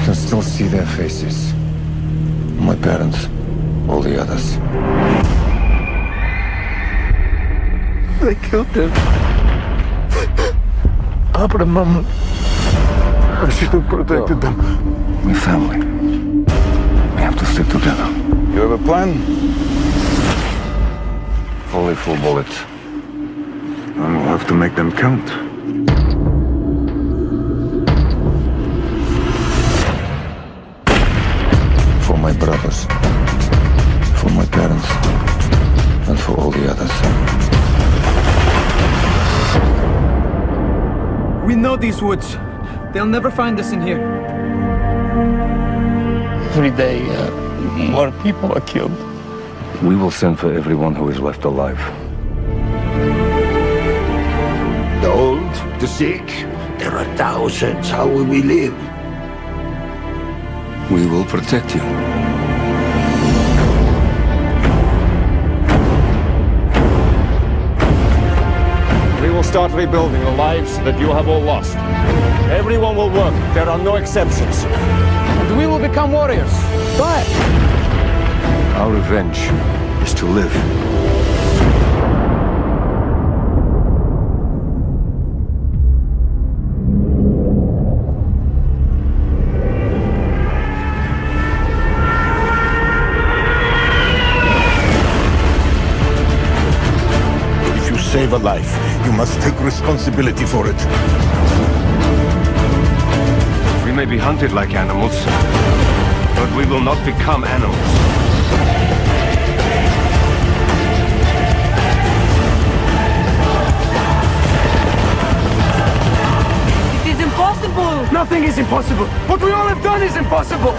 can still see their faces. My parents, all the others. They killed them. Papa and Mama. I should have protected them. We're family. We have to stick together. You have a plan? Only full bullets. And we'll have to make them count. For my brothers. For my parents. And for all the others. We know these woods. They'll never find us in here. Every day, more people are killed. We will send for everyone who is left alive. The old, the sick, there are thousands. How will we live? We will protect you. We will start rebuilding the lives that you have all lost. Everyone will work. There are no exceptions. And we will become warriors. But Our revenge is to live. If you save a life, you must take responsibility for it. We may be hunted like animals, but we will not become animals. It is impossible! nothing is impossible. What we all have done is impossible.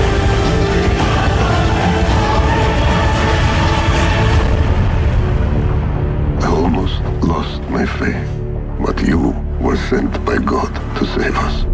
I almost lost my faith, but you were sent by God to save us.